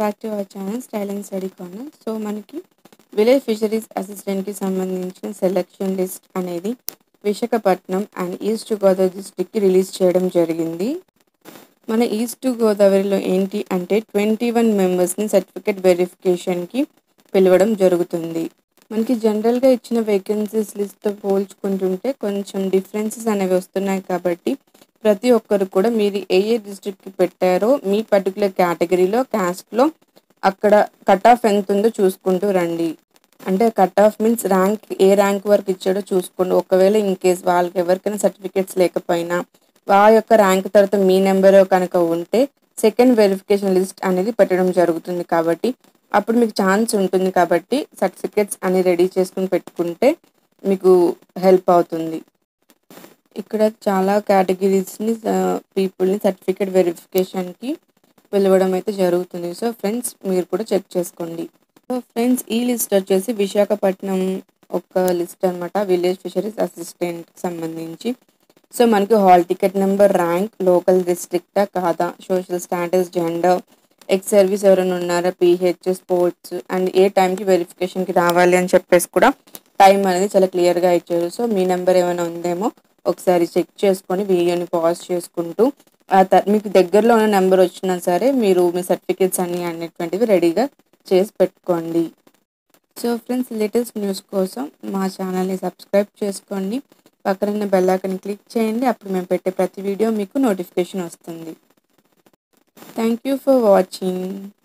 Back to our channel style and study corner. So మనకి village fisheries అసిస్టెంట్కి సంబంధించిన selection list అనేది Visakhapatnam and East Godavari డిస్ట్రిక్ట్కి రిలీజ్ చేయడం జరిగింది. మన ఈస్ట్ గోదావరిలో ఏంటి అంటే 21 మెంబర్స్ని సర్టిఫికేట్ వెరిఫికేషన్కి పిలవడం జరుగుతుంది. మనకి జనరల్గా ఇచ్చిన వేకెన్సీస్ లిస్ట్తో పోల్చుకుంటుంటే కొంచెం డిఫరెన్సెస్ అనేవి వస్తున్నాయి. కాబట్టి ప్రతి ఒక్కరు కూడా మీరు ఏ డిస్ట్రిక్ట్కి పెట్టారో మీ పర్టికులర్ కేటగిరీలో క్యాస్ట్లో అక్కడ కట్ ఆఫ్ ఎంత ఉందో చూసుకుంటూ రండి. అంటే కట్ ఆఫ్ మీన్స్ ర్యాంక్ ఏ ర్యాంక్ వరకు ఇచ్చాడో చూసుకోండి. ఒకవేళ ఇన్ కేస్ వాళ్ళకి ఎవరికైనా సర్టిఫికేట్స్ లేకపోయినా వాళ్ళ యొక్క ర్యాంక్ తర్వాత మీ నెంబర్ కనుక ఉంటే సెకండ్ వెరిఫికేషన్ లిస్ట్ అనేది పెట్టడం జరుగుతుంది. కాబట్టి అప్పుడు మీకు ఛాన్స్ ఉంటుంది. కాబట్టి సర్టిఫికేట్స్ అని రెడీ చేసుకుని పెట్టుకుంటే మీకు హెల్ప్ అవుతుంది. ఇక్కడ చాలా కేటగిరీస్ని పీపుల్ని సర్టిఫికేట్ వెరిఫికేషన్కి పిలవడం అయితే జరుగుతుంది. సో ఫ్రెండ్స్ మీరు కూడా చెక్ చేసుకోండి. సో ఫ్రెండ్స్ ఈ లిస్ట్ వచ్చేసి విశాఖపట్నం ఒక లిస్ట్ అనమాట, విలేజ్ ఫిషరీస్ అసిస్టెంట్కి సంబంధించి. సో మనకి hall ticket number, rank, local డిస్ట్రిక్టా కాదా, social status, gender, ex service ఎవరైనా ఉన్నారా, పీహెచ్, స్పోర్ట్స్ అండ్ ఏ టైంకి వెరిఫికేషన్కి రావాలి అని చెప్పేసి కూడా టైం అనేది చాలా క్లియర్గా ఇచ్చారు. సో మీ నెంబర్ ఏమైనా ఉందేమో ఒకసారి చెక్ చేసుకొని వీడియోని పాజ్ చేసుకుంటూ మీకు దగ్గరలో ఉన్న నెంబర్ వచ్చినా సరే మీరు మీ సర్టిఫికేట్స్ అనేటువంటివి రెడీగా చేసి పెట్టుకోండి. సో ఫ్రెండ్స్ లేటెస్ట్ న్యూస్ కోసం మా ఛానల్ని సబ్స్క్రైబ్ చేసుకోండి. పక్కన బెల్ ఐకాన్ క్లిక్ చేయండి. అప్పుడు మేము పెట్టే ప్రతి వీడియో మీకు నోటిఫికేషన్ వస్తుంది. Thank you for watching.